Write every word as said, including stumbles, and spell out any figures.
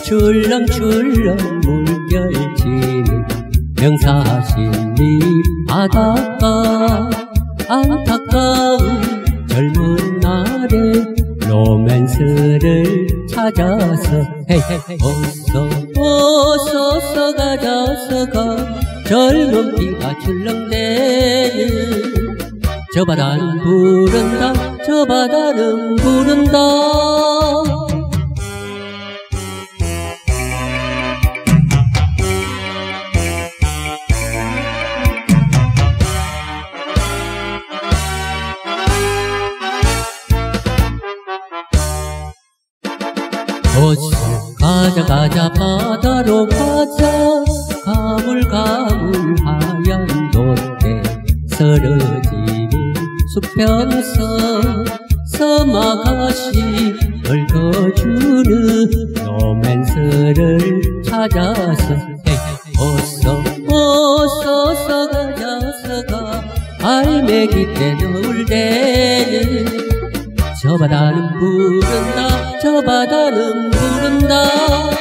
출렁출렁 물결치는 명사신리 바닷가 안타까운 젊은 날의 로맨스를 찾아서 헤이 어서 어서 어서 가자 어서 가 젊은 피가 출렁대는 저 바다는 부른다 저 바다는 부른다 어서 가자 가자 바다로 가자 가물가물 하얀 돛대 쓰러지는 수평서 섬아가시 얽어주는 로맨스를 찾아서 어서 어서 어서 가자 어서 가 알매기 때 노을 때는 저 바다는 부른다 저 바다는 부른다